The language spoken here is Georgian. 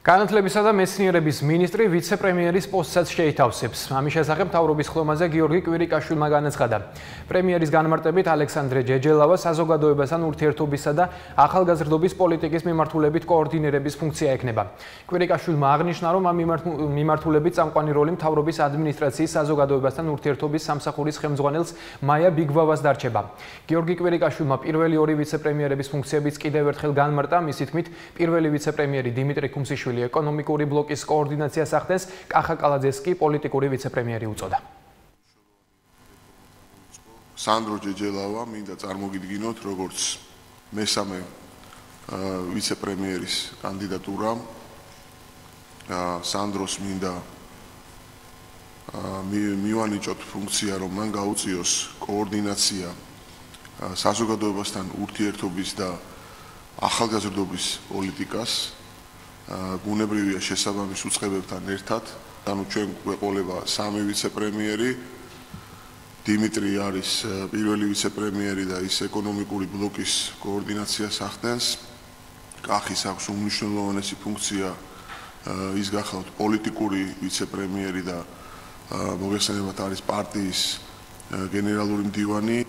განათლებისა და მეცნიერების მინისტრი ვიცე-პრემიერის პოსტსაც შეითავსებს. ამის შესახებ მთავრობის ხდომაზე გიორგი კვირიკაშვილმა განაცხადა. პრემიერის განმარტებით ალექსანდრე ჯეჯელავა საზოგადოებასთან ურთიერთობისა და ახალგაზრდობის პოლიტიკის მიმართულებით კოორდინირების ფუნქცია ექნება. კვირიკაშვილმა აღნიშნა, რომ ამ მიმართულებით წამყვანი როლი მთავრობის ადმინისტრაციის საზოგადოებასთან ურთიერთობის სამსახურის ხელმძღვანელს მაია ბიგბავას დარჩება. გიორგი კვირიკაშვილმა პირველი ორი ვიცე-პრემიერების ფუნქციებიც კიდევ ერთხელ განმარტა. მისი თქმით, პირველი ვიცე-პრემიერი დიმიტრი ქუმსიშვილი ეკონომიკური ბლოკის კოორდინაციას ახდენს, კახა კალაძეს კი პოლიტიკური ვიცე-პრემიერი უწოდა. სანდრო ჯეჯელავა მინდა წარმოგიდგინოთ როგორც მესამე ვიცე-პრემიერის კანდიდატურა. სანდროს მინდა მივანიჭოთ ფუნქცია, რომ მან გაუწიოს კოორდინაცია საზოგადოებასთან ურთიერთობის და ახალგაზრდობის პოლიტიკას. ბუნებრივია შესაბამის უწყებებთან ერთად, ანუ ჩვენ გვეყოლება სამი ვიცე-პრემიერი. დიმიტრი არის პირველი ვიცე-პრემიერი და ის ეკონომიკური ბლოკის კოორდინაციას ახდენს. კახის აქვს უმნიშვნელოვანესი ფუნქცია, ის გახავთ პოლიტიკური ვიცე-პრემიერი და მოგეხსენებათ არის პარტიის გენერალური მდივანი.